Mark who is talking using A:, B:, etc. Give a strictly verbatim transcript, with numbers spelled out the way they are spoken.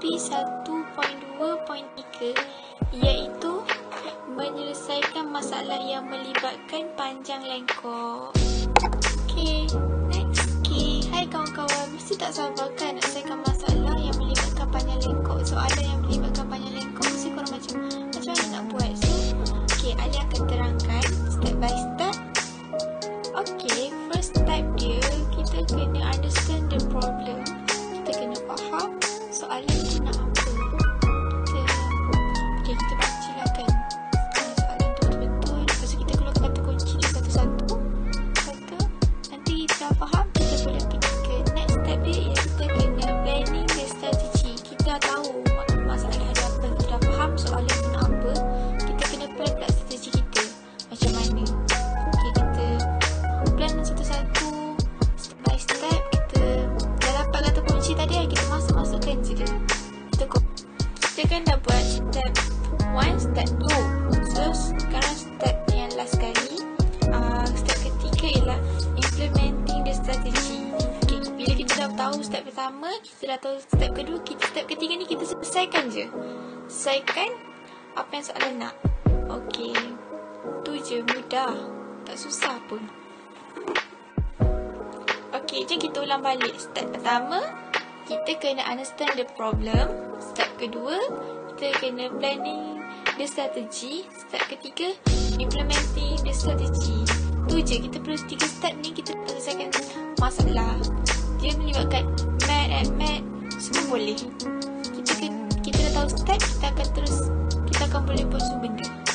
A: P satu titik dua titik tiga, iaitu menyelesaikan masalah yang melibatkan panjang lengkok. Okay, next. Okay, hai kawan-kawan, mesti tak sabar kan nak selesaikan masalah yang melibatkan panjang lengkok, soalan yang melibatkan panjang lengkok. Mesti korang macam, macam mana nak buat? So, okay, Ali akan terangkan step by step. Okay, first step dia, kita kena understand the problem. Kita kena faham soalan tu nak apa. Kita, okay, kita baca lah kan soalan tu betul-betul. Lepas tu kita keluar kata kunci dia satu-satu. Lepas tu, nanti kita dah faham, kita boleh pergi ke next step dia, ialah kita kena planning the strategy. Kita dah tahu masalah yang hadapan, kita dah faham soalan tu nak apa. Kita kena plan pula strategi kita macam mana. Okay, kita plan satu-satu, step by step. Kita dah dapat kata kunci tadi, kita masuk-masukkan je dia. Kita, kita kan dah buat step one, step two. So sekarang step yang last sekali, uh, step ketiga ialah implementing the strategy. Okay, bila kita dah tahu step pertama, kita dah tahu step kedua, kita, step ketiga ni kita selesaikan je. Selesaikan apa yang soalan nak. Okay, tu je, mudah, tak susah pun. Okay, jom kita ulang balik. Step pertama, kita kena understand the problem. Step kedua, kita kena planning the strategy. Step ketiga, implementing the strategy. Tu je, kita perlu tiga step ni kita selesaikan masalah. Dia melibatkan math and math, semua boleh. Kita kita dah tahu step, kita akan terus, kita akan boleh buat semua benda.